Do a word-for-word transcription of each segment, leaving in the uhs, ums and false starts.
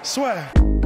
Swag.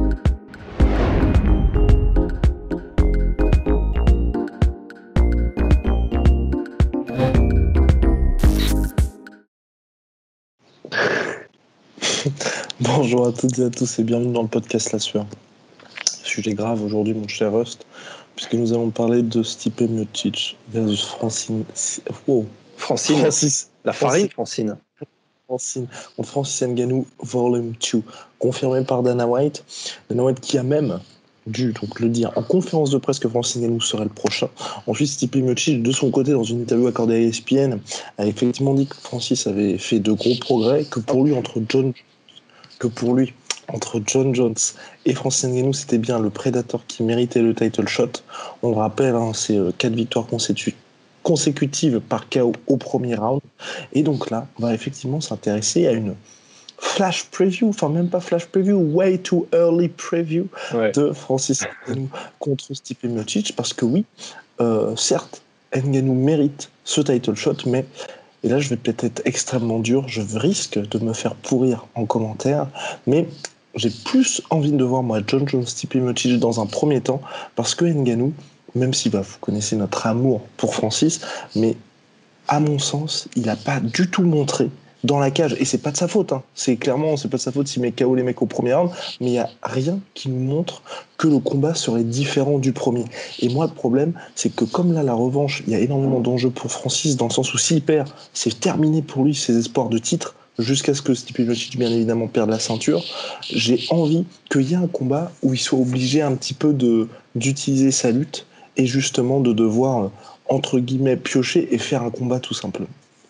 Bonjour à toutes et à tous et bienvenue dans le podcast La Sueur. Sujet grave aujourd'hui mon cher Rust, puisque nous allons parler de Stipe Miocic versus Francine... Wow. Francine Francis. La farine Francine. Francine. Contre Francis Ngannou Volume deux, confirmé par Dana White. Dana White qui a même dû donc le dire en conférence de presse que Francis Ngannou serait le prochain. Ensuite, Stipe Miocic, de son côté, dans une interview accordée à E S P N, a effectivement dit que Francis avait fait de gros progrès, que pour lui, entre John... que pour lui, entre John Jones et Francis Ngannou, c'était bien le Predator qui méritait le title shot. On le rappelle, hein, c'est quatre victoires consécu- consécutives par K O au premier round. Et donc là, on va effectivement s'intéresser à une flash preview, enfin même pas flash preview, way too early preview ouais. de Francis Ngannou contre Stipe Miocic, parce que oui, euh, certes, Ngannou mérite ce title shot, mais et là, je vais peut-être être extrêmement dur, je risque de me faire pourrir en commentaire, mais j'ai plus envie de voir, moi, John Jones, Stipe Miocic dans un premier temps, parce que Ngannou, même si bah, vous connaissez notre amour pour Francis, mais à mon sens, il n'a pas du tout montré dans la cage, et c'est pas de sa faute, hein. C'est clairement, c'est pas de sa faute s'il met K O les mecs au premier round, mais il n'y a rien qui nous montre que le combat serait différent du premier. Et moi, le problème, c'est que comme là, la revanche, il y a énormément d'enjeux pour Francis, dans le sens où s'il perd, c'est terminé pour lui ses espoirs de titre, jusqu'à ce que Stipe Miocic, bien évidemment, perde la ceinture. J'ai envie qu'il y ait un combat où il soit obligé un petit peu de, d'utiliser sa lutte, et justement de devoir, entre guillemets, piocher et faire un combat tout simplement.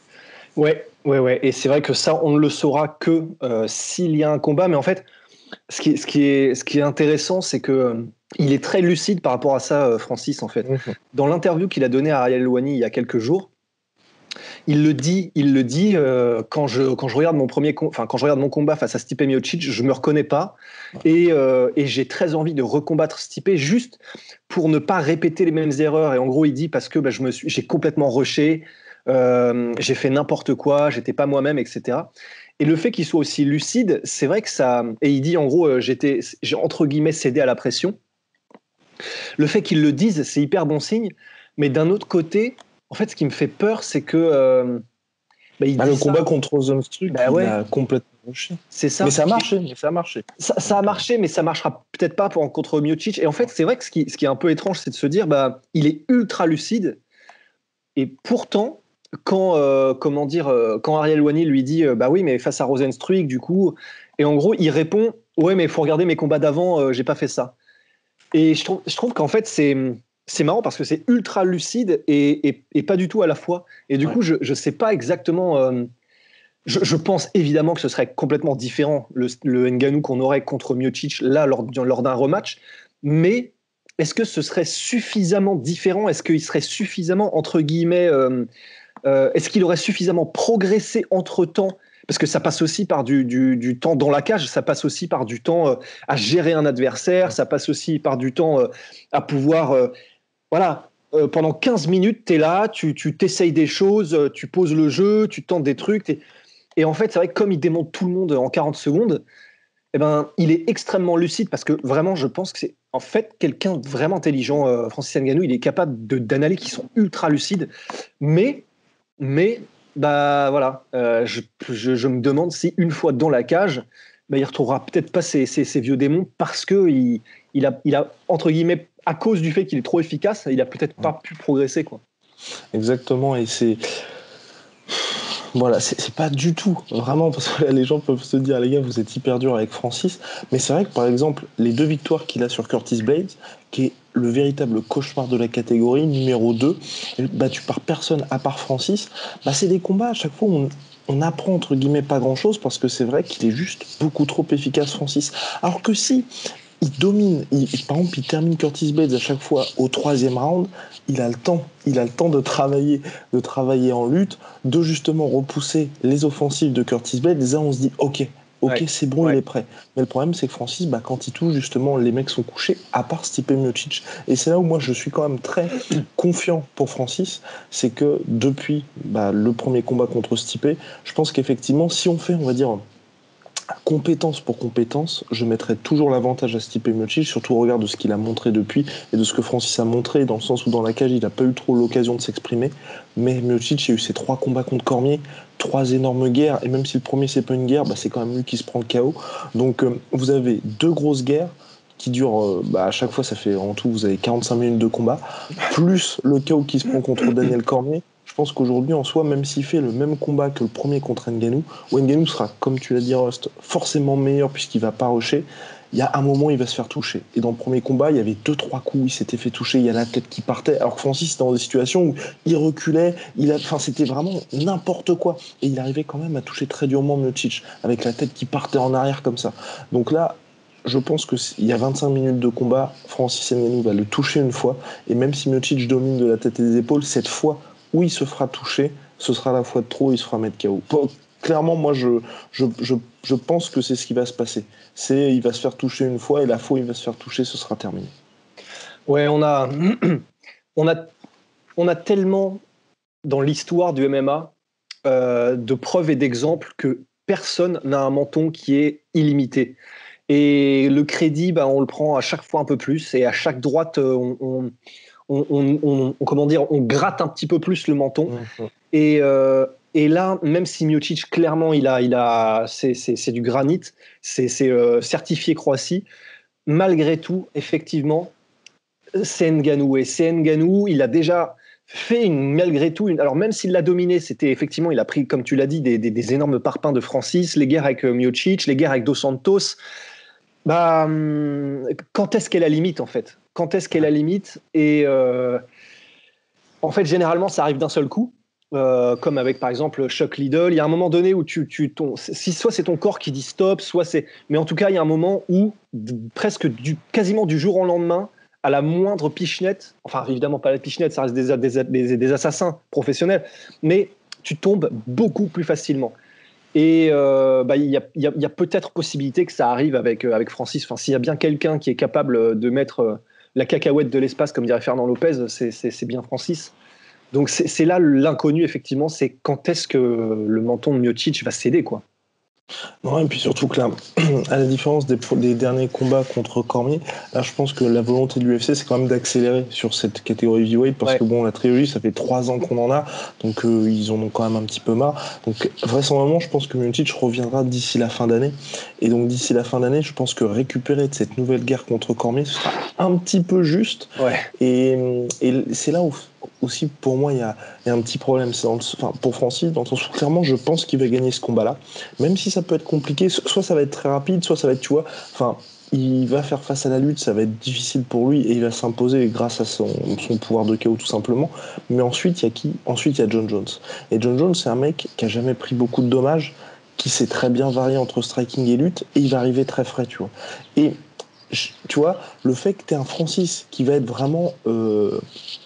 Ouais, ouais, ouais. Et c'est vrai que ça, on ne le saura que euh, s'il y a un combat. Mais en fait, ce qui, ce qui, est, ce qui est intéressant, c'est que euh, il est très lucide par rapport à ça, euh, Francis, en fait. Mmh. Dans l'interview qu'il a donnée à Ariel Helwani il y a quelques jours, il le dit, il le dit euh, quand, je, quand, je regarde mon premier com- enfin, quand je regarde mon combat face à Stipe Miocic, je ne me reconnais pas. Et, euh, et j'ai très envie de recombattre Stipe juste pour ne pas répéter les mêmes erreurs. Et en gros, il dit parce que bah, je me suis, j'ai complètement rushé. Euh, j'ai fait n'importe quoi, j'étais pas moi-même, et cetera. Et le fait qu'il soit aussi lucide, c'est vrai que ça. Et il dit en gros, euh, j'étais, j'ai entre guillemets cédé à la pression. Le fait qu'il le dise, c'est hyper bon signe. Mais d'un autre côté, en fait, ce qui me fait peur, c'est que. Euh, bah, il bah, le combat ça. contre Rosenstruck, bah, ouais. il a complètement rushé. C'est ça. Mais ça a marché, mais ça a marché. Ça, ça a marché, mais ça marchera peut-être pas pour, contre Miocic. Et en fait, c'est vrai que ce qui, ce qui est un peu étrange, c'est de se dire, bah, il est ultra lucide. Et pourtant. Quand, euh, comment dire, euh, quand Ariel Helwani lui dit euh, bah oui, mais face à Rosenstruck, du coup, et en gros, il répond ouais, mais il faut regarder mes combats d'avant, euh, j'ai pas fait ça. Et je trouve, je trouve qu'en fait, c'est, c'est marrant parce que c'est ultra lucide et, et, et pas du tout à la fois. Et du ouais. coup, je, je sais pas exactement. Euh, je, je pense évidemment que ce serait complètement différent le, le Ngannou qu'on aurait contre Miocic là lors, lors d'un rematch, mais est-ce que ce serait suffisamment différent ? Est-ce qu'il serait suffisamment entre guillemets euh, Euh, est-ce qu'il aurait suffisamment progressé entre-temps ? Parce que ça passe aussi par du, du, du temps dans la cage, ça passe aussi par du temps euh, à gérer un adversaire, ça passe aussi par du temps euh, à pouvoir... Euh, voilà, euh, pendant quinze minutes, tu es là, tu, tu t'essayes des choses, tu poses le jeu, tu tentes des trucs. T'es... Et en fait, c'est vrai que comme il démonte tout le monde en quarante secondes, eh ben, il est extrêmement lucide parce que vraiment, je pense que c'est en fait quelqu'un de vraiment intelligent. Euh, Francis Ngannou, il est capable de, d'analyses qui sont ultra lucides, mais... Mais, bah voilà, euh, je, je, je me demande si une fois dans la cage, bah, il retrouvera peut-être pas ses, ses, ses vieux démons parce que il, il, a, il a, entre guillemets, à cause du fait qu'il est trop efficace, il a peut-être pas pu progresser, quoi. Exactement, et c'est. Voilà, c'est, c'est pas du tout, vraiment, parce que là, les gens peuvent se dire, les gars, vous êtes hyper dur avec Francis, mais c'est vrai que, par exemple, les deux victoires qu'il a sur Curtis Blades, qui est le véritable cauchemar de la catégorie, numéro deux, battu par personne à part Francis, bah, c'est des combats, à chaque fois, où on, on apprend, entre guillemets, pas grand-chose, parce que c'est vrai qu'il est juste beaucoup trop efficace, Francis. Alors que si il domine, il, par exemple, il termine Curtis Blades à chaque fois au troisième round, il a le temps, il a le temps de travailler, de travailler en lutte, de justement repousser les offensives de Curtis Blades. Et là, on se dit, ok, ok, ouais, c'est bon, ouais. il est prêt. Mais le problème, c'est que Francis, bah, quand il touche, justement, les mecs sont couchés, à part Stipe Miocic. Et c'est là où moi, je suis quand même très confiant pour Francis, c'est que depuis bah, le premier combat contre Stipe, je pense qu'effectivement, si on fait, on va dire, Compétence pour compétence, je mettrais toujours l'avantage à Stipe Miocic, surtout au regard de ce qu'il a montré depuis et de ce que Francis a montré, dans le sens où dans la cage, il n'a pas eu trop l'occasion de s'exprimer. Mais Miocic a eu ses trois combats contre Cormier, trois énormes guerres, et même si le premier, c'est pas une guerre, bah, c'est quand même lui qui se prend le K O. Donc euh, vous avez deux grosses guerres qui durent, euh, bah, à chaque fois, ça fait en tout, vous avez quarante-cinq minutes de combat, plus le K O qui se prend contre Daniel Cormier. Je pense qu'aujourd'hui, en soi, même s'il fait le même combat que le premier contre Ngannou, où Ngannou sera, comme tu l'as dit, Rust, forcément meilleur puisqu'il va pas rusher, il y a un moment, il va se faire toucher. Et dans le premier combat, il y avait deux, trois coups, il s'était fait toucher, il y a la tête qui partait, alors que Francis était dans des situations où il reculait, il a, enfin, c'était vraiment n'importe quoi. Et il arrivait quand même à toucher très durement Miocic, avec la tête qui partait en arrière comme ça. Donc là, je pense qu'il y a vingt-cinq minutes de combat, Francis Ngannou va le toucher une fois, et même si Miocic domine de la tête et des épaules, cette fois, où il se fera toucher, ce sera la fois de trop, il se fera mettre K O. Clairement, moi, je, je, je, je pense que c'est ce qui va se passer. C'est, il va se faire toucher une fois, et la fois où il va se faire toucher, ce sera terminé. Ouais, on a, on a, on a tellement, dans l'histoire du M M A, euh, de preuves et d'exemples que personne n'a un menton qui est illimité. Et le crédit, bah, on le prend à chaque fois un peu plus, et à chaque droite, on, on, on, on, on comment dire, on gratte un petit peu plus le menton. Mmh. Et, euh, et là, même si Miocic, clairement, il a, il a, c'est, c'est, c'est du granit, c'est, c'est euh, certifié Croatie, malgré tout, effectivement, c'est Ngannou. Et c'est Ngannou, il a déjà fait une, malgré tout, une, alors même s'il l'a dominé, c'était effectivement, il a pris, comme tu l'as dit, des, des, des énormes parpaings de Francis, les guerres avec euh, Miocic, les guerres avec Dos Santos. Bah, hum, quand est-ce qu'est la limite, en fait? Quand est-ce qu'est la limite? Et euh, en fait, généralement, ça arrive d'un seul coup. Euh, comme avec par exemple Chuck Liddell, il y a un moment donné où tu, tu ton, si soit c'est ton corps qui dit stop, soit c'est, mais en tout cas il y a un moment où d- presque du, quasiment du jour au lendemain, à la moindre pichenette, enfin évidemment pas la pichenette, ça reste des, des, des, des assassins professionnels, mais tu tombes beaucoup plus facilement. Et euh, bah, il y a, y a, y a peut-être possibilité que ça arrive avec, euh, avec Francis. Enfin, s'il y a bien quelqu'un qui est capable de mettre euh, la cacahuète de l'espace, comme dirait Fernand Lopez, c'est, c'est, c'est bien Francis. Donc c'est, c'est là l'inconnu, effectivement, c'est quand est-ce que le menton de Miocic va céder, quoi. Non, et puis surtout que là, à la différence des, des derniers combats contre Cormier, là je pense que la volonté de l'U F C c'est quand même d'accélérer sur cette catégorie heavyweight parce Ouais. que bon, la trilogie ça fait trois ans qu'on en a, donc euh, ils en ont quand même un petit peu marre. Donc vraisemblablement, je pense que Miocic reviendra d'ici la fin d'année, et donc d'ici la fin d'année, je pense que récupérer de cette nouvelle guerre contre Cormier, ce sera un petit peu juste. Ouais. Et, et c'est là où aussi pour moi il y a, y a un petit problème, c'est dans le, enfin, pour Francis, dans le sens où clairement je pense qu'il va gagner ce combat-là, même si ça peut être compliqué, soit ça va être très rapide, soit ça va être, tu vois, enfin, il va faire face à la lutte, ça va être difficile pour lui et il va s'imposer grâce à son, son pouvoir de K O tout simplement. Mais ensuite, il y a qui? Ensuite, il y a John Jones. Et John Jones, c'est un mec qui a jamais pris beaucoup de dommages, qui sait très bien varier entre striking et lutte, et il va arriver très frais, tu vois. Et tu vois, le fait que tu aies un Francis qui va être vraiment euh,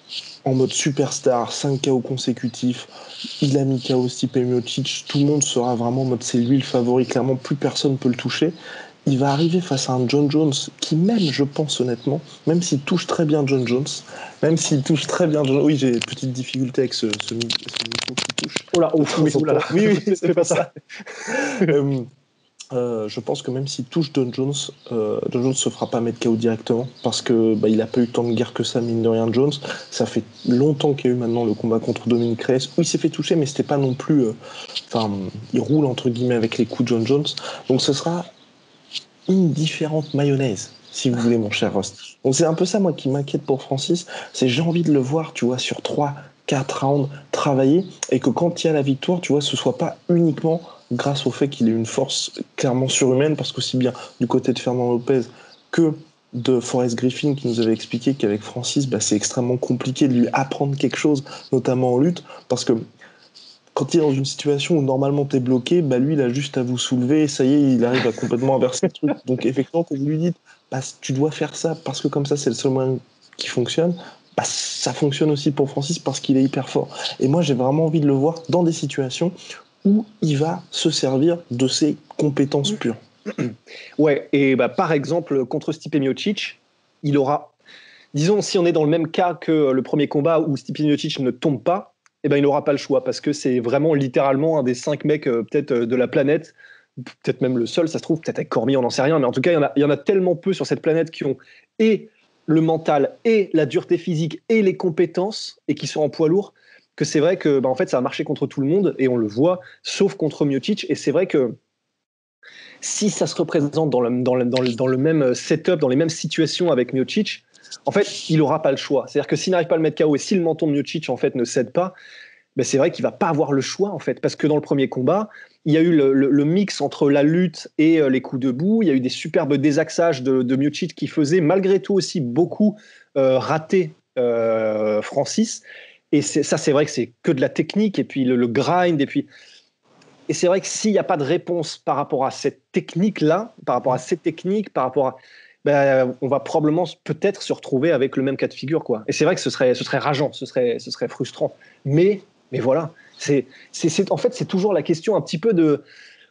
en mode superstar, cinq K O consécutifs, il a mis K O Stipe Miocic, tout le monde sera vraiment en mode c'est lui le favori, clairement plus personne peut le toucher. Il va arriver face à un John Jones qui, même, je pense honnêtement, même s'il touche très bien John Jones, même s'il touche très bien John... Oui, j'ai une petite difficulté avec ce, ce, micro, ce micro qui touche. Oh là, oh, oui, oh là là. Oui, oui, c'est Fais pas ça. ça. euh, Euh, je pense que même s'il touche John Jones, euh, John Jones se fera pas mettre K O directement parce que bah, il a pas eu tant de guerre que ça, mine de rien. Jones, ça fait longtemps qu'il y a eu maintenant le combat contre Dominic Reyes où il s'est fait toucher, mais c'était pas non plus. Enfin, euh, il roule entre guillemets avec les coups de John Jones, donc ce sera une différente mayonnaise, si vous voulez, mon cher Rust. Donc c'est un peu ça moi qui m'inquiète pour Francis, c'est j'ai envie de le voir, tu vois, sur trois, quatre rounds travailler et que quand il y a la victoire, tu vois, ce soit pas uniquement grâce au fait qu'il ait une force clairement surhumaine, parce qu'aussi bien du côté de Fernand Lopez que de Forrest Griffin qui nous avait expliqué qu'avec Francis, bah, c'est extrêmement compliqué de lui apprendre quelque chose, notamment en lutte, parce que quand il est dans une situation où normalement t'es bloqué, bah lui il a juste à vous soulever et ça y est, il arrive à complètement inverser le truc. Donc effectivement, quand vous lui dites bah, tu dois faire ça parce que comme ça c'est le seul moyen qui fonctionne, bah, ça fonctionne aussi pour Francis parce qu'il est hyper fort. Et moi j'ai vraiment envie de le voir dans des situations où il va se servir de ses compétences pures. Ouais, et bah, par exemple, contre Stipe Miocic, il aura, disons, si on est dans le même cas que le premier combat où Stipe Miocic ne tombe pas, eh ben, il n'aura pas le choix parce que c'est vraiment littéralement un des cinq mecs euh, peut-être euh, de la planète peut-être même le seul, ça se trouve, peut-être avec Cormier, on n'en sait rien, mais en tout cas, il y en a, il y en a tellement peu sur cette planète qui ont et le mental, et la dureté physique, et les compétences, et qui sont en poids lourd, que c'est vrai que bah, en fait, ça a marché contre tout le monde, et on le voit, sauf contre Miocic, et c'est vrai que si ça se représente dans le, dans le, dans le, dans le même setup, dans les mêmes situations avec Miocic, en fait, il n'aura pas le choix. C'est-à-dire que s'il n'arrive pas à le mettre K O et si le menton de Miocic en fait, ne cède pas, ben c'est vrai qu'il va pas avoir le choix en fait, parce que dans le premier combat, il y a eu le, le, le mix entre la lutte et euh, les coups debout. Il y a eu des superbes désaxages de, de Miocic qui faisait malgré tout aussi beaucoup euh, rater euh, Francis. Et c'est, ça, c'est vrai que c'est que de la technique et puis le, le grind et puis. Et c'est vrai que s'il n'y a pas de réponse par rapport à cette technique-là, par rapport à cette technique, par rapport à ben, on va probablement peut-être se retrouver avec le même cas de figure, quoi. Et c'est vrai que ce serait, ce serait rageant, ce serait, ce serait frustrant. Mais, mais voilà, c'est, c'est, c'est, en fait, c'est toujours la question un petit peu de.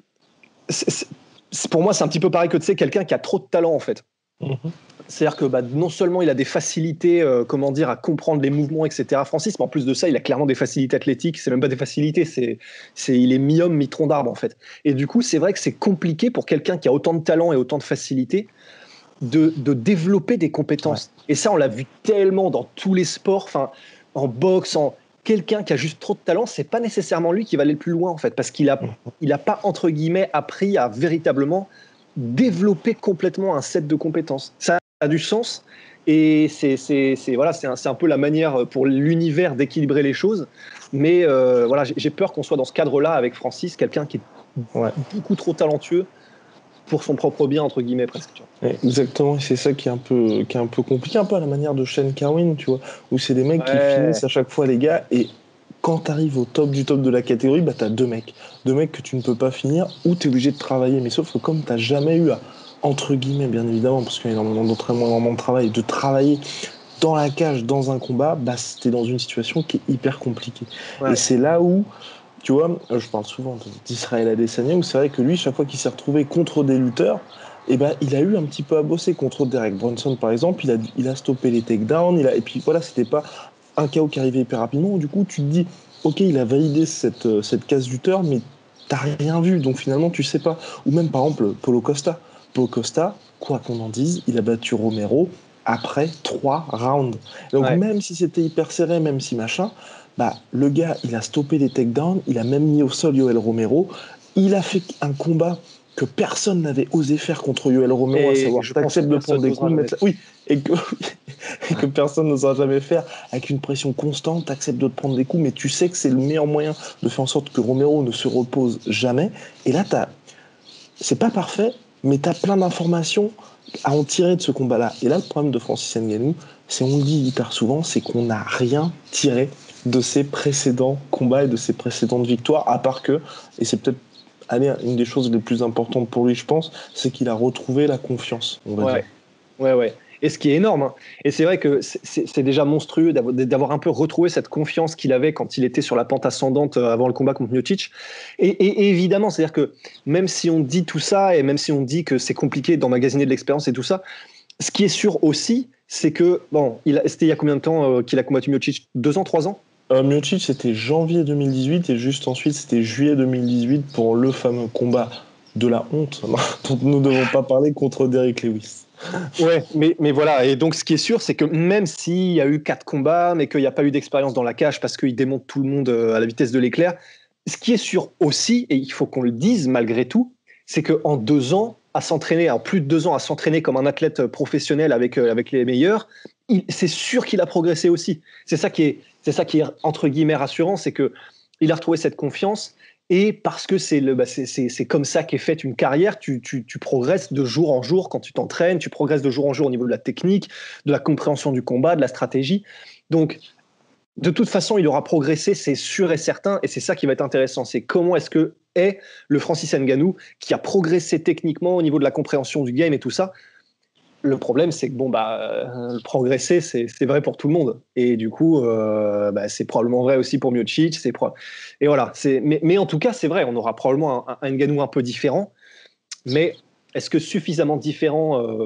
C'est, c'est, pour moi, c'est un petit peu pareil que tu sais, quelqu'un qui a trop de talent, en fait. Mm-hmm. C'est-à-dire que bah, non seulement il a des facilités, euh, comment dire, à comprendre les mouvements, et cetera. Francis, mais en plus de ça, il a clairement des facilités athlétiques. C'est même pas des facilités, c'est, c'est, il est mi-homme, mi-tronc d'arbre, en fait. Et du coup, c'est vrai que c'est compliqué pour quelqu'un qui a autant de talent et autant de facilité. De, de développer des compétences. Ouais. Et ça, on l'a vu tellement dans tous les sports, enfin, en boxe, en quelqu'un qui a juste trop de talent, c'est pas nécessairement lui qui va aller le plus loin, en fait, parce qu'il a, il a pas, entre guillemets, appris à véritablement développer complètement un set de compétences. Ça a du sens, et c'est, c'est, c'est, voilà, c'est, un, c'est un peu la manière pour l'univers d'équilibrer les choses, mais euh, voilà, j'ai, j'ai peur qu'on soit dans ce cadre-là avec Francis, quelqu'un qui est ouais. beaucoup trop talentueux, pour son propre bien, entre guillemets, presque. Tu vois. Exactement, c'est ça qui est, un peu, qui est un peu compliqué, un peu à la manière de Shane Carwin, tu vois, où c'est des mecs ouais. qui finissent à chaque fois, les gars, et quand t'arrives au top du top de la catégorie, bah t'as deux mecs. Deux mecs que tu ne peux pas finir, ou t'es obligé de travailler, mais sauf que comme t'as jamais eu à, entre guillemets, bien évidemment, parce qu'il y a énormément d'entraînement, énormément de travail, de travailler dans la cage, dans un combat, bah t'es dans une situation qui est hyper compliquée. Ouais. Et c'est là où... Tu vois, je parle souvent d'Israël Adesanya, où c'est vrai que lui, chaque fois qu'il s'est retrouvé contre des lutteurs, eh ben, il a eu un petit peu à bosser contre Derek Brunson, par exemple. Il a, il a stoppé les takedowns. Il a, et puis voilà, c'était pas un K O qui arrivait hyper rapidement. Du coup, tu te dis, ok, il a validé cette, cette case lutteur, mais t'as rien vu. Donc finalement, tu sais pas. Ou même, par exemple, Paulo Costa. Paulo Costa, quoi qu'on en dise, il a battu Romero après trois rounds. Donc ouais. même si c'était hyper serré, même si machin... Bah, le gars, il a stoppé les takedowns, il a même mis au sol Yoel Romero, il a fait un combat que personne n'avait osé faire contre Yoel Romero, et à savoir t'acceptes de prendre des coups, mettre... oui, et que, et que personne n'osera jamais faire, avec une pression constante, t'acceptes de te prendre des coups, mais tu sais que c'est le meilleur moyen de faire en sorte que Romero ne se repose jamais, et là, t'as... c'est pas parfait, mais t'as plein d'informations à en tirer de ce combat-là. Et là, le problème de Francis Ngannou, c'est, on le dit hyper souvent, c'est qu'on n'a rien tiré de ses précédents combats et de ses précédentes victoires, à part que, et c'est peut-être allez, une des choses les plus importantes pour lui, je pense, c'est qu'il a retrouvé la confiance, on va ouais. dire. Ouais, ouais. Et ce qui est énorme, hein. Et c'est vrai que c'est, c'est, c'est déjà monstrueux d'avoir, d'avoir un peu retrouvé cette confiance qu'il avait quand il était sur la pente ascendante avant le combat contre Miocic. Et, et, et évidemment, c'est-à-dire que même si on dit tout ça, et même si on dit que c'est compliqué d'emmagasiner de l'expérience et tout ça, ce qui est sûr aussi, c'est que, bon, il a, c'était il y a combien de temps euh, qu'il a combattu Miocic ? Deux ans, trois ans ? Euh, Miocic, c'était janvier deux mille dix-huit et juste ensuite, c'était juillet deux mille dix-huit pour le fameux combat de la honte dont nous ne devons pas parler contre Derrick Lewis. Ouais, mais, mais voilà. Et donc, ce qui est sûr, c'est que même s'il y a eu quatre combats, mais qu'il n'y a pas eu d'expérience dans la cage parce qu'il démonte tout le monde à la vitesse de l'éclair, ce qui est sûr aussi, et il faut qu'on le dise malgré tout, c'est qu'en deux ans, à s'entraîner, en plus de deux ans, à s'entraîner comme un athlète professionnel avec, avec les meilleurs, il, c'est sûr qu'il a progressé aussi. C'est ça qui est, c'est ça qui est entre guillemets rassurant, c'est qu'il a retrouvé cette confiance. Et parce que c'est, le, bah c'est, c'est, c'est comme ça qu'est faite une carrière, tu, tu, tu progresses de jour en jour quand tu t'entraînes, tu progresses de jour en jour au niveau de la technique, de la compréhension du combat, de la stratégie. Donc, de toute façon, il aura progressé, c'est sûr et certain, et c'est ça qui va être intéressant. C'est comment est-ce que est le Francis Ngannou qui a progressé techniquement au niveau de la compréhension du game et tout ça. Le problème, c'est que bon, bah, euh, progresser, c'est, c'est vrai pour tout le monde. Et du coup, euh, bah, c'est probablement vrai aussi pour Miocic. C'est pro... Et voilà. C'est... Mais, mais en tout cas, c'est vrai, on aura probablement un, un Ngannou un peu différent. Mais est-ce que suffisamment différent euh,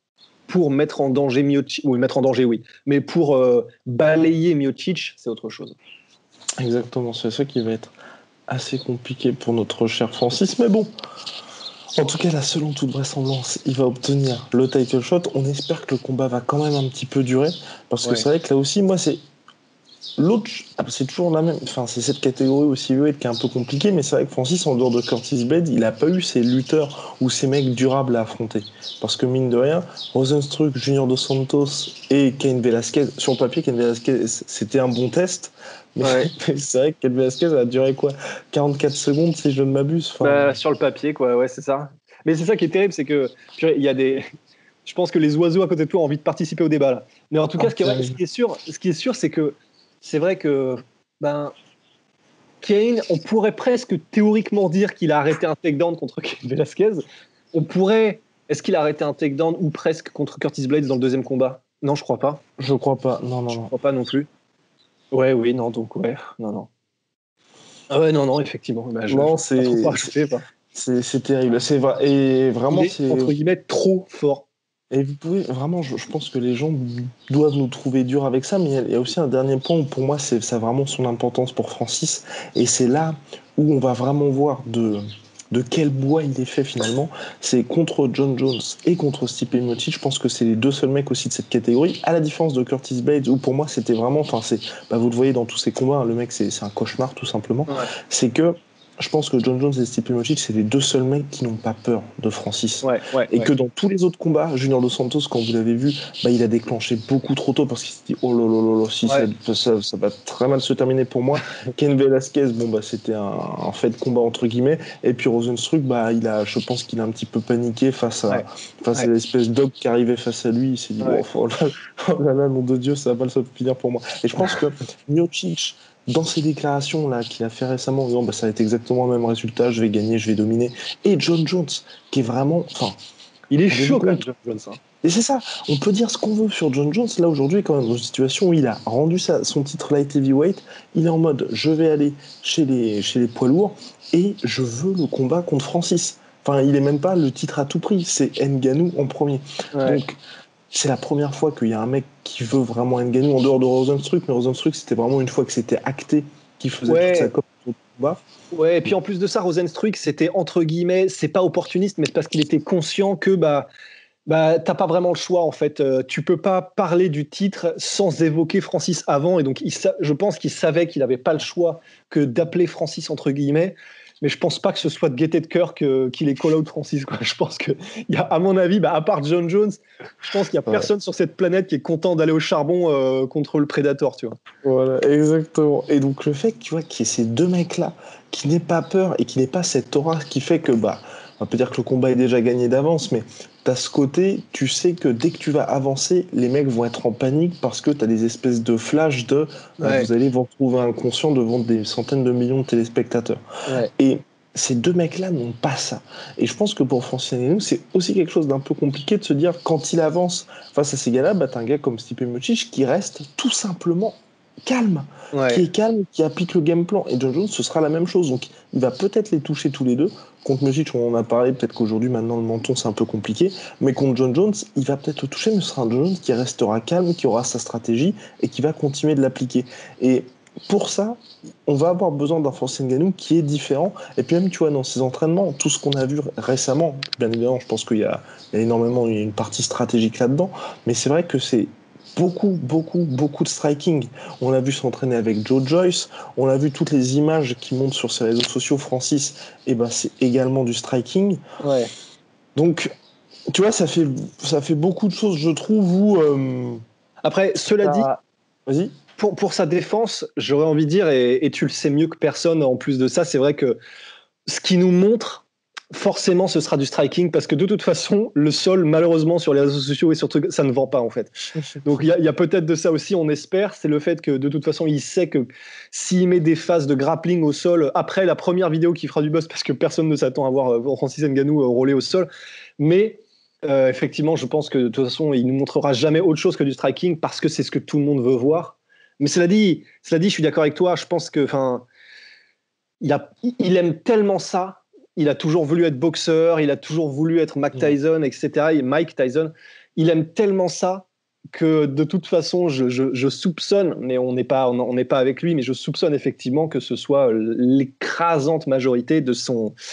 pour mettre en danger Miocic ? Oui, mettre en danger, oui. Mais pour euh, balayer Miocic, c'est autre chose. Exactement, c'est ça qui va être assez compliqué pour notre cher Francis. Mais bon, En tout cas, là, selon toute vraisemblance, il va obtenir le title shot. On espère que le combat va quand même un petit peu durer, parce que Ouais. c'est vrai que là aussi, moi, c'est l'autre, c'est toujours la même. Enfin, c'est cette catégorie aussi heavyweight qui est un peu compliquée, mais c'est vrai que Francis, en dehors de Curtis Blade, il a pas eu ces lutteurs ou ces mecs durables à affronter. Parce que mine de rien, Rosenstruck, Junior Dos Santos et Cain Velasquez, sur le papier, Cain Velasquez, c'était un bon test. Mais Ouais. c'est vrai que Cain Velasquez a duré quoi, quarante-quatre secondes si je ne m'abuse. Enfin, Bah, sur le papier, quoi, ouais, c'est ça. Mais c'est ça qui est terrible, c'est que purée, il y a des. Je pense que les oiseaux à côté de toi ont envie de participer au débat là. Mais en tout cas, oh, ce qui est, vrai- ce qui est sûr, ce qui est sûr, c'est que c'est vrai que ben Kane, on pourrait presque théoriquement dire qu'il a arrêté un takedown contre Cain Velasquez. On pourrait. Est-ce qu'il a arrêté un takedown ou presque contre Curtis Blades dans le deuxième combat? Non, je crois pas. je crois pas. Non, non, Je non. crois pas non plus. Ouais, oui, non, donc ouais, non, non. Ah ouais, non, non, effectivement. Bah, je, je Non, pas trop quoi c'est rajouter. Pas. c'est c'est terrible. C'est vrai. Et Il vraiment, est c'est. entre guillemets trop fort. Et vous pouvez vraiment, je, je pense que les gens doivent nous trouver durs avec ça, mais il y a, il y a aussi un dernier point où pour moi, c'est, ça a vraiment son importance pour Francis. Et c'est là où on va vraiment voir de, de quel bois il est fait finalement. C'est contre John Jones et contre Stipe Miocic. Je pense que c'est les deux seuls mecs aussi de cette catégorie, à la différence de Curtis Blades, où pour moi, c'était vraiment, enfin, c'est, bah, vous le voyez dans tous ces combats, hein, le mec, c'est, c'est un cauchemar tout simplement. Ouais. C'est que je pense que John Jones et Stipe Miocic, c'est les deux seuls mecs qui n'ont pas peur de Francis. Ouais, ouais, Et ouais. que dans tous les autres combats, Junior Dos Santos, quand vous l'avez vu, bah, il a déclenché beaucoup trop tôt parce qu'il s'est dit oh là là là là, si Ouais. ça, ça, ça va très mal se terminer pour moi. Ken Velasquez, bon bah c'était un, un fait de combat entre guillemets. Et puis Rosenstruck, bah il a, je pense qu'il a un petit peu paniqué face à Ouais. face Ouais. à l'espèce d'og qui arrivait face à lui. Il s'est dit Ouais. oh, oh, là, oh là là, nom de Dieu, ça va mal se finir pour moi. Et je pense que Miocic, dans ses déclarations là qu'il a fait récemment en disant bah ça va être exactement le même résultat, je vais gagner, je vais dominer. Et John Jones qui est vraiment, enfin, Il est rendez-vous chaud quand même, compte. John Jones. Hein. Et c'est ça, on peut dire ce qu'on veut sur John Jones. Là aujourd'hui, quand même, dans une situation où il a rendu sa, son titre light heavyweight, il est en mode je vais aller chez les, chez les poids lourds et je veux le combat contre Francis. Enfin, il est même pas le titre à tout prix, c'est Ngannou en premier. Ouais. Donc, c'est la première fois qu'il y a un mec qui veut vraiment Ngannou en dehors de Rosenstruck, mais Rosenstruck, c'était vraiment une fois que c'était acté qu'il faisait toute sa Ouais. com autour du combat. Ouais, et puis en plus de ça, Rosenstruck, c'était entre guillemets, c'est pas opportuniste, mais c'est parce qu'il était conscient que bah, bah t'as pas vraiment le choix en fait. Euh, tu peux pas parler du titre sans évoquer Francis avant, et donc il sa- je pense qu'il savait qu'il avait pas le choix que d'appeler Francis entre guillemets. Mais je pense pas que ce soit de gaieté de cœur que, qu'il est call out Francis. Quoi. Je pense que, y a, à mon avis, bah, à part John Jones, je pense qu'il y a Ouais. personne sur cette planète qui est content d'aller au charbon euh, contre le Predator, tu vois. Voilà, exactement. Et donc le fait, tu vois, qu'il y ait ces deux mecs-là, qui n'aient pas peur et qui n'aient pas cette aura qui fait que, bah, on peut dire que le combat est déjà gagné d'avance, mais t'as ce côté, tu sais que dès que tu vas avancer, les mecs vont être en panique parce que t'as des espèces de flashs de, bah, Ouais, vous allez vous retrouver inconscient devant des centaines de millions de téléspectateurs. ouais. Et ces deux mecs-là n'ont pas ça. Et je pense que pour Francis Ngannou, c'est aussi quelque chose d'un peu compliqué de se dire, quand il avance face à ces gars-là, bah, t'as un gars comme Stipe Miocic qui reste tout simplement calme, qui Ouais. est calme, qui applique le game plan. Et John Jones, ce sera la même chose. Donc, il va peut-être les toucher tous les deux. Contre Miocic, on en a parlé, peut-être qu'aujourd'hui, maintenant, le menton, c'est un peu compliqué. Mais contre John Jones, il va peut-être le toucher, mais ce sera un John Jones qui restera calme, qui aura sa stratégie et qui va continuer de l'appliquer. Et pour ça, on va avoir besoin d'un Francis Ngannou qui est différent. Et puis même, tu vois, dans ses entraînements, tout ce qu'on a vu récemment, bien évidemment, je pense qu'il y a, il y a énormément, il y a une partie stratégique là-dedans. Mais c'est vrai que c'est beaucoup, beaucoup, beaucoup de striking. On l'a vu s'entraîner avec Joe Joyce, on l'a vu toutes les images qui montent sur ses réseaux sociaux, Francis, et ben c'est également du striking. Ouais. Donc, tu vois, ça fait, ça fait beaucoup de choses, je trouve, où... Euh, Après, cela dit, ça... Vas-y. pour, pour sa défense, j'aurais envie de dire, et, et tu le sais mieux que personne en plus de ça, c'est vrai que ce qui nous montre, forcément, ce sera du striking, parce que de toute façon, le sol, malheureusement, sur les réseaux sociaux et sur trucs, ça ne vend pas, en fait. Donc, il y a, y a peut-être de ça aussi, on espère, c'est le fait que, de toute façon, il sait que s'il met des phases de grappling au sol, après la première vidéo qui fera du buzz, parce que personne ne s'attend à voir euh, Francis Ngannou euh, rouler au sol, mais... Euh, effectivement, je pense que de toute façon, il nous montrera jamais autre chose que du striking parce que c'est ce que tout le monde veut voir. Mais cela dit, cela dit, je suis d'accord avec toi. Je pense que, enfin, il, a, il aime tellement ça. Il a toujours voulu être boxeur. Il a toujours voulu être Mike Tyson, et cetera. Et Mike Tyson, il aime tellement ça que de toute façon, je, je, je soupçonne, mais on n'est pas, on n'est pas avec lui, mais je soupçonne effectivement que ce soit l'écrasante majorité de son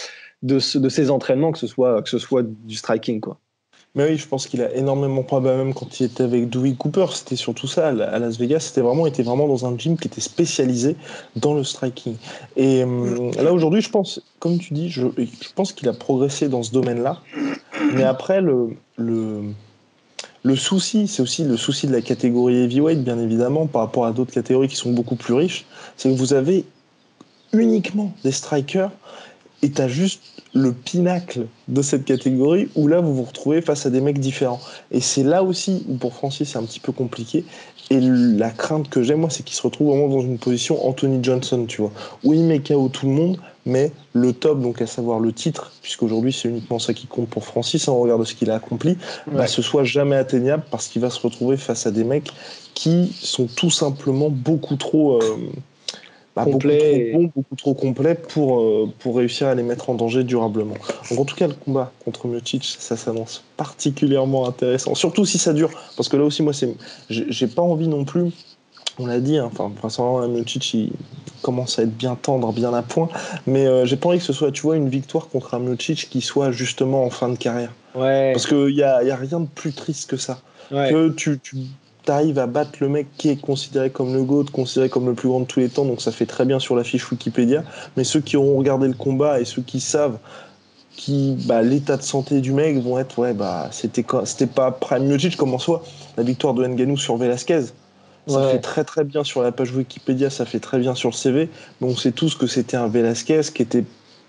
de, ce, de ses entraînements, que ce soit, que ce soit du striking, quoi. Mais oui, je pense qu'il a énormément pas, bah, même quand il était avec Dewey Cooper, c'était surtout ça, à Las Vegas, c'était vraiment, il était vraiment dans un gym qui était spécialisé dans le striking. Et euh, là, aujourd'hui, je pense, comme tu dis, je, je pense qu'il a progressé dans ce domaine-là. Mais après, le, le, le souci, c'est aussi le souci de la catégorie heavyweight, bien évidemment, par rapport à d'autres catégories qui sont beaucoup plus riches, c'est que vous avez uniquement des strikers et t'as juste le pinacle de cette catégorie où là vous vous retrouvez face à des mecs différents. Et c'est là aussi où pour Francis c'est un petit peu compliqué. Et la crainte que j'ai, moi, c'est qu'il se retrouve vraiment dans une position Anthony Johnson, tu vois, où il met K O tout le monde, mais le top, donc à savoir le titre, puisqu'aujourd'hui c'est uniquement ça qui compte pour Francis, hein, au regard de ce qu'il a accompli, ouais. bah, ce soit jamais atteignable parce qu'il va se retrouver face à des mecs qui sont tout simplement beaucoup trop... Euh, Bah, beaucoup trop bon, beaucoup trop complet pour, euh, pour réussir à les mettre en danger durablement. Donc en tout cas, le combat contre Miocic, ça s'annonce particulièrement intéressant, surtout si ça dure, parce que là aussi, moi, c'est, j'ai, j'ai pas envie non plus, on l'a dit, hein, enfin, façon, Miocic, il commence à être bien tendre, bien à point, mais euh, j'ai pas envie que ce soit, tu vois, une victoire contre un Miocic qui soit justement en fin de carrière. Ouais. Parce qu'il y a, y a rien de plus triste que ça. Ouais. Que tu... tu t'arrives à battre le mec qui est considéré comme le GOAT, considéré comme le plus grand de tous les temps, donc ça fait très bien sur la fiche Wikipédia, mais ceux qui auront regardé le combat et ceux qui savent qui, bah, l'état de santé du mec vont être, ouais, bah, c'était, c'était pas Prime Miocic comme en soi, la victoire de Ngannou sur Velasquez, ça ouais. fait très très bien sur la page Wikipédia, ça fait très bien sur le C V, mais on sait tous que c'était un Velasquez qui était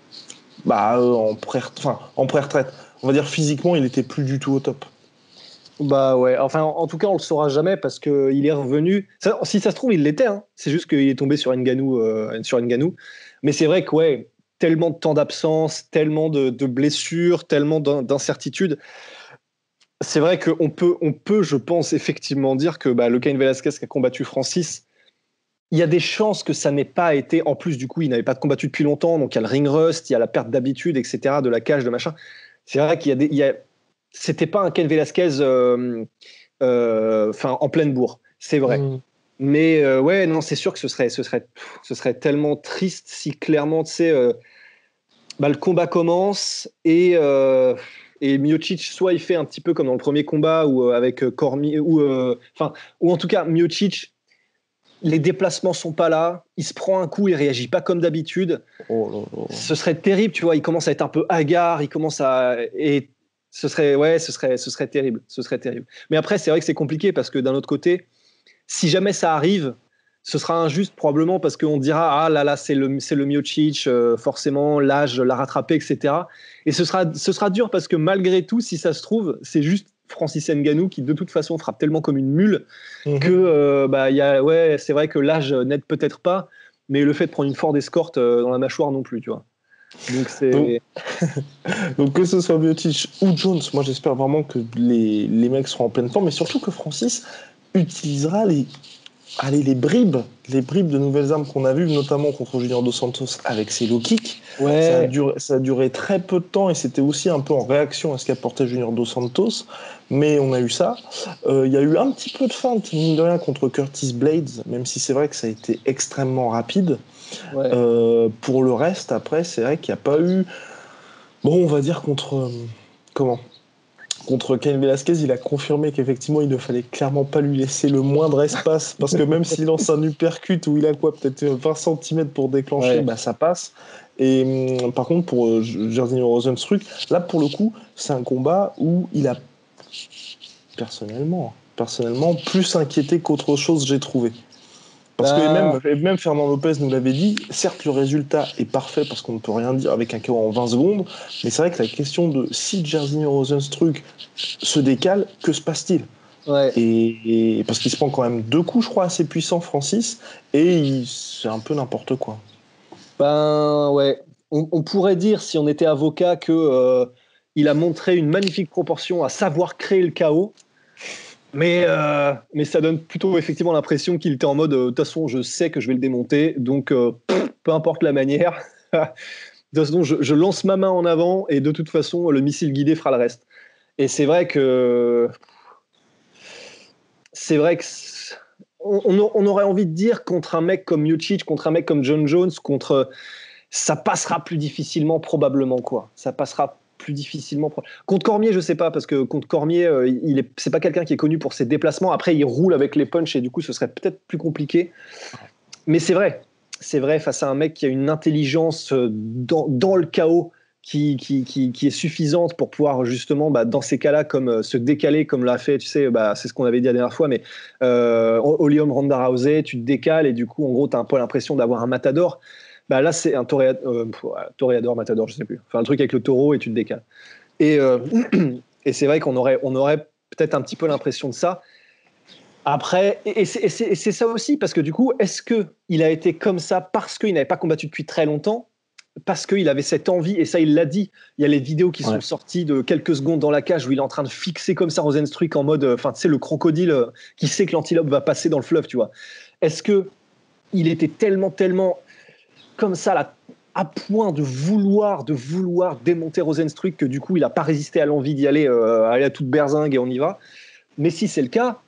bah, euh, en, pré- enfin, en pré-retraite. On va dire physiquement, il était plus du tout au top. Bah ouais, enfin en, en tout cas on le saura jamais parce que il est revenu. Ça, si ça se trouve il l'était, hein. C'est juste qu'il est tombé sur Ngannou, euh, sur Ngannou. Mais c'est vrai que ouais, tellement de temps d'absence, tellement de, de blessures, tellement d'incertitudes. C'est vrai qu'on peut, on peut, je pense effectivement dire que bah, le Cain Velasquez qui a combattu Francis, il y a des chances que ça n'ait pas été. En plus du coup, il n'avait pas combattu depuis longtemps, donc il y a le ring rust, il y a la perte d'habitude, et cetera. De la cage, de machin. C'est vrai qu'il y a des, il y a c'était pas un Cain Velasquez euh, euh, en pleine bourre, c'est vrai. Mmh. Mais euh, ouais, non, c'est sûr que ce serait, ce serait, ce serait tellement triste si clairement, tu sais, euh, bah, le combat commence et, euh, et Miocic, soit il fait un petit peu comme dans le premier combat ou euh, avec Cormier, ou enfin, euh, ou en tout cas Miocic, les déplacements sont pas là, il se prend un coup, il réagit pas comme d'habitude. Oh, oh, oh. Ce serait terrible, tu vois. Il commence à être un peu hagard, il commence à et ce serait ouais, ce serait ce serait terrible, ce serait terrible. Mais après, c'est vrai que c'est compliqué parce que d'un autre côté, si jamais ça arrive, ce sera injuste probablement parce qu'on dira ah là là c'est le c'est le Miocic, euh, forcément l'âge l'a rattrapé, et cetera. Et ce sera ce sera dur parce que malgré tout, si ça se trouve, c'est juste Francis Ngannou qui de toute façon frappe tellement comme une mule mmh. que euh, bah y a ouais c'est vrai que l'âge n'aide peut-être pas, mais le fait de prendre une Ford Escort euh, dans la mâchoire non plus, tu vois. Donc c'est donc, donc que ce soit Miocic ou Jones, moi j'espère vraiment que les, les mecs seront en pleine forme, mais surtout que Francis utilisera les allez, les bribes, les bribes de nouvelles armes qu'on a vues, notamment contre Junior Dos Santos avec ses low kicks. Ouais. Ça a duré, ça a duré très peu de temps et c'était aussi un peu en réaction à ce qu'apportait Junior Dos Santos. Mais on a eu ça. Il euh, y a eu un petit peu de feinte, mine de rien, contre Curtis Blades, même si c'est vrai que ça a été extrêmement rapide. Ouais. Euh, pour le reste, après, c'est vrai qu'il n'y a pas eu... Bon, on va dire contre... Euh, comment Contre Cain Velasquez, il a confirmé qu'effectivement, il ne fallait clairement pas lui laisser le moindre espace, parce que même s'il lance un uppercut où il a quoi, peut-être vingt centimètres pour déclencher, ouais. bah ça passe. Et hum, par contre, pour euh, Jairzinho Rozenstruik, là, pour le coup, c'est un combat où il a personnellement, personnellement plus inquiété qu'autre chose, j'ai trouvé. Parce bah... que même, même Fernand Lopez nous l'avait dit, certes le résultat est parfait parce qu'on ne peut rien dire avec un K O en vingt secondes, mais c'est vrai que la question de si Jairzinho Rozenstruik se décale, que se passe-t-il ? Ouais. Et, et parce qu'il se prend quand même deux coups, je crois, assez puissants, Francis, et il, c'est un peu n'importe quoi. Ben ouais, on, on pourrait dire si on était avocat que euh, il a montré une magnifique proportion à savoir créer le chaos. Mais, euh, mais ça donne plutôt effectivement l'impression qu'il était en mode de toute façon, je sais que je vais le démonter, donc euh, pff, peu importe la manière. De toute façon, je, je lance ma main en avant et de toute façon, le missile guidé fera le reste. Et c'est vrai que. C'est vrai que. On, on aurait envie de dire contre un mec comme Miocic, contre un mec comme John Jones, contre. ça passera plus difficilement probablement quoi. Ça passera plus difficilement. Contre Cormier, je sais pas, parce que contre Cormier, euh, il est, c'est pas quelqu'un qui est connu pour ses déplacements. Après, il roule avec les punchs et du coup, ce serait peut-être plus compliqué. Mais c'est vrai, c'est vrai, face à un mec qui a une intelligence dans, dans le chaos qui, qui, qui, qui est suffisante pour pouvoir justement, bah, dans ces cas-là, comme euh, se décaler, comme l'a fait, tu sais, bah, c'est ce qu'on avait dit la dernière fois, mais euh, Olium Ronda Rousey, tu te décales et du coup, en gros, tu as un peu l'impression d'avoir un matador. Bah là, c'est un toréador, euh, toréador, matador, je sais plus. Enfin, un truc avec le taureau et tu te décales. Et, euh, et c'est vrai qu'on aurait, on aurait peut-être un petit peu l'impression de ça. Après, et c'est, et, c'est, et c'est ça aussi, parce que du coup, est-ce qu'il a été comme ça parce qu'il n'avait pas combattu depuis très longtemps, parce qu'il avait cette envie, et ça, il l'a dit. Il y a les vidéos qui ouais. sont sorties de quelques secondes dans la cage où il est en train de fixer comme ça Rozenstruik en mode, enfin, tu sais, le crocodile qui sait que l'antilope va passer dans le fleuve, tu vois. Est-ce qu'il était tellement, tellement comme ça, là, à point de vouloir, de vouloir démonter Rozenstruik que du coup, il n'a pas résisté à l'envie d'y aller, euh, aller à toute berzingue et on y va. Mais si c'est le cas,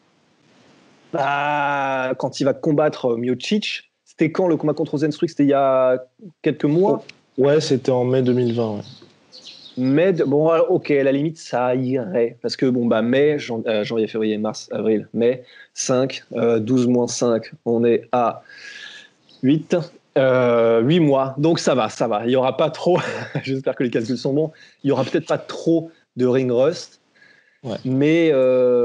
bah, quand il va combattre Miocic, c'était quand le combat contre Rozenstruik? C'était il y a quelques mois. Ouais, c'était en mai deux mille vingt. Ouais. Mai, de, bon, ok, à la limite, ça irait. Parce que, bon, bah, mai, jan, euh, janvier, février, mars, avril, mai, cinq, euh, douze moins cinq, on est à huit. Euh, huit mois, donc ça va, ça va. Il n'y aura pas trop, j'espère que les calculs sont bons, il n'y aura peut-être pas trop de ring rust, ouais. mais... Euh...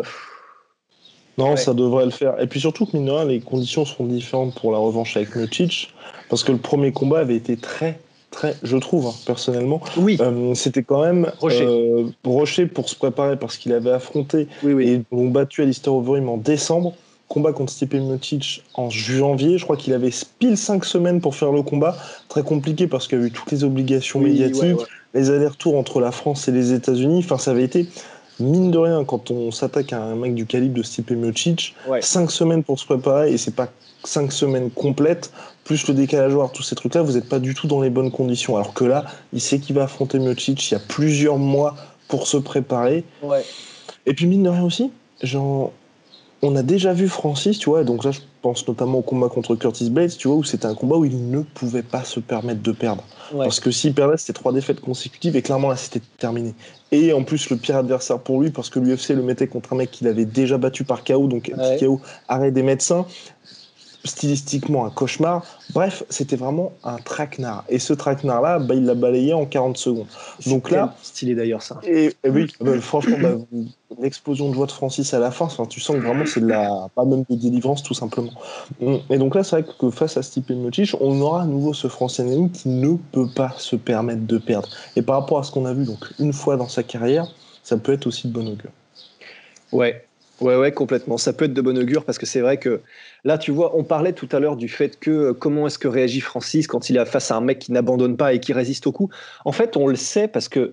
Non, ouais. Ça devrait le faire. Et puis surtout que, mine de rien, les conditions seront différentes pour la revanche avec Miocic, parce que le premier combat avait été très, très, je trouve, hein, personnellement, oui. euh, c'était quand même rushé. Euh, rushé pour se préparer, parce qu'il avait affronté oui, oui. et ont battu Alistair Overeem en décembre. Combat contre Stipe Miocic en janvier, je crois qu'il avait pile cinq semaines pour faire le combat, très compliqué parce qu'il y a eu toutes les obligations oui, médiatiques, ouais, ouais. les allers-retours entre la France et les États-Unis, enfin ça avait été, mine de rien, quand on s'attaque à un mec du calibre de Stipe Miocic, ouais. cinq semaines pour se préparer, et c'est pas cinq semaines complètes, plus le décalage horaire, tous ces trucs-là, vous n'êtes pas du tout dans les bonnes conditions, alors que là, il sait qu'il va affronter Miocic, il y a plusieurs mois pour se préparer, ouais. et puis mine de rien aussi, genre... On a déjà vu Francis, tu vois, donc là je pense notamment au combat contre Curtis Blades, tu vois, où c'était un combat où il ne pouvait pas se permettre de perdre. Ouais. Parce que s'il perdait, c'était trois défaites consécutives et clairement là c'était terminé. Et en plus le pire adversaire pour lui, parce que l'U F C le mettait contre un mec qu'il avait déjà battu par K O, donc ouais. K O, arrêt des médecins, stylistiquement un cauchemar. Bref, c'était vraiment un traquenard. Et ce traquenard-là, bah, il l'a balayé en quarante secondes. C'est donc là, stylé d'ailleurs ça. Et, et oui, bah, franchement, bah, l'explosion de joie de Francis à la fin, enfin, tu sens que vraiment c'est de la, pas même de délivrance tout simplement. Et donc là, c'est vrai que face à Stipe Miocic, on aura à nouveau ce Francis Ngannou qui ne peut pas se permettre de perdre. Et par rapport à ce qu'on a vu donc une fois dans sa carrière, ça peut être aussi de bon augure. Ouais. Ouais, ouais, complètement. Ça peut être de bon augure parce que c'est vrai que là, tu vois, on parlait tout à l'heure du fait que euh, comment est-ce que réagit Francis quand il est face à un mec qui n'abandonne pas et qui résiste au coup. En fait, on le sait parce que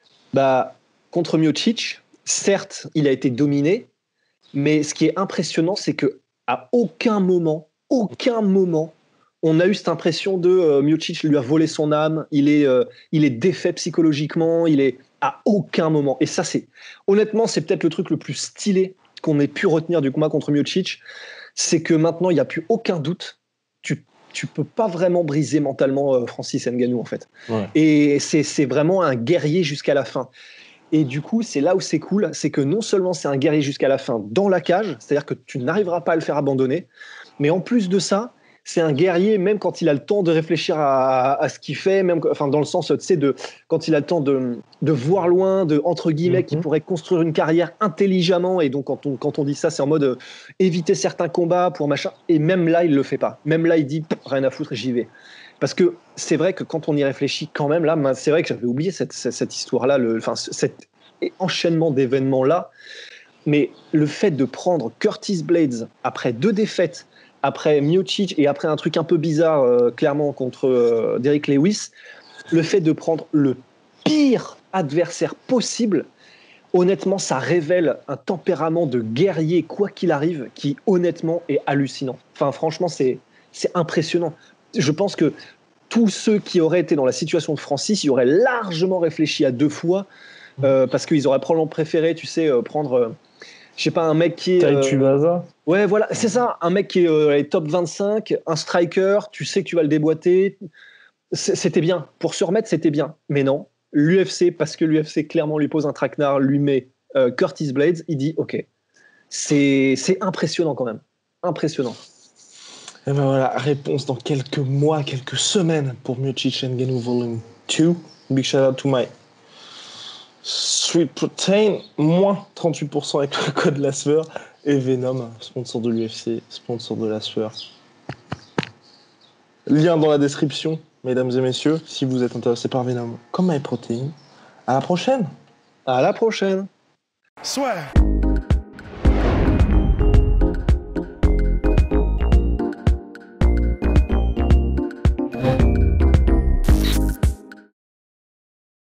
bah, contre Miocic, certes, il a été dominé, mais ce qui est impressionnant, c'est que à aucun moment, aucun moment, on a eu cette impression de euh, Miocic lui a volé son âme, il est, euh, il est défait psychologiquement, il est à aucun moment. Et ça, c'est honnêtement, c'est peut-être le truc le plus stylé qu'on ait pu retenir du combat contre Miocic, c'est que maintenant, il n'y a plus aucun doute. Tu tu peux pas vraiment briser mentalement euh, Francis Ngannou en fait. Ouais. Et c'est, c'est vraiment un guerrier jusqu'à la fin. Et du coup, c'est là où c'est cool, c'est que non seulement c'est un guerrier jusqu'à la fin dans la cage, c'est-à-dire que tu n'arriveras pas à le faire abandonner, mais en plus de ça, c'est un guerrier même quand il a le temps de réfléchir à, à, à ce qu'il fait, même enfin dans le sens, tu sais, de quand il a le temps de, de voir loin, de entre guillemets, mm-hmm. qui pourrait construire une carrière intelligemment. Et donc quand on quand on dit ça, c'est en mode euh, éviter certains combats pour machin. Et même là, il le fait pas. Même là, il dit rien à foutre, j'y vais. Parce que c'est vrai que quand on y réfléchit quand même, là, c'est vrai que j'avais oublié cette, cette, cette histoire-là, le, enfin, cet enchaînement d'événements-là. Mais le fait de prendre Curtis Blades après deux défaites, après Miocic et après un truc un peu bizarre, euh, clairement, contre euh, Derrick Lewis, le fait de prendre le pire adversaire possible, honnêtement, ça révèle un tempérament de guerrier, quoi qu'il arrive, qui, honnêtement, est hallucinant. Enfin, franchement, c'est, c'est impressionnant. Je pense que tous ceux qui auraient été dans la situation de Francis, ils auraient largement réfléchi à deux fois, euh, parce qu'ils auraient probablement préféré, tu sais, euh, prendre... Euh, je sais pas, un mec qui est... Tai Tuivasa. Euh, ouais, voilà, c'est ça. Un mec qui est euh, top vingt-cinq, un striker, tu sais que tu vas le déboîter. C'était bien. Pour se remettre, c'était bien. Mais non, l'U F C, parce que l'U F C clairement lui pose un traquenard, lui met euh, Curtis Blades, il dit OK. C'est, c'est impressionnant quand même. Impressionnant. Et ben voilà, réponse dans quelques mois, quelques semaines pour Miocic Ngannou Volume deux. Big shout out to my Sweet Protein, moins trente-huit pour cent avec le code La Sueur. Et Venom, sponsor de l'U F C, sponsor de La Sueur. Lien dans la description, mesdames et messieurs, si vous êtes intéressés par Venom comme MyProtein. À la prochaine. À la prochaine. Swear.